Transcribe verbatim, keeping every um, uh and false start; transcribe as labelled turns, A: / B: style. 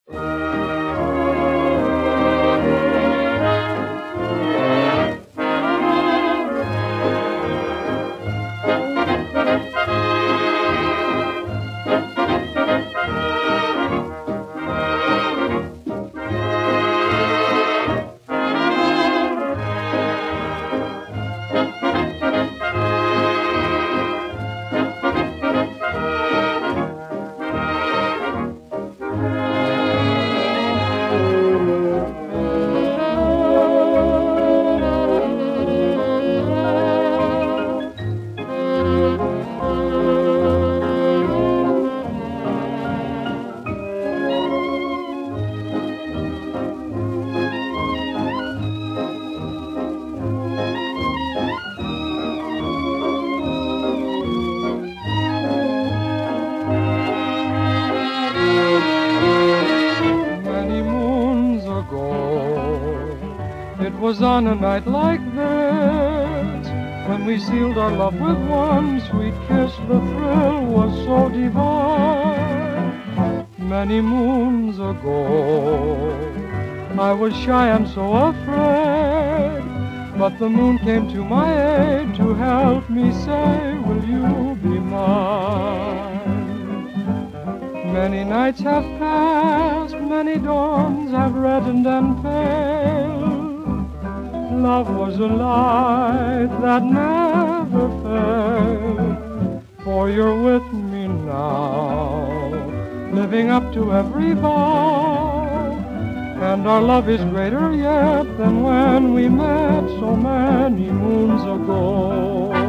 A: Was on a night like this, when we sealed our love with one sweet kiss, the thrill was so divine. Many moons ago, I was shy and so afraid, but the moon came to my aid to help me say, will you be mine? Many nights have passed, many dawns have reddened and paled. Love was a light that never failed, for you're with me now, living up to every vow, and our love is greater yet than when we met so many moons ago.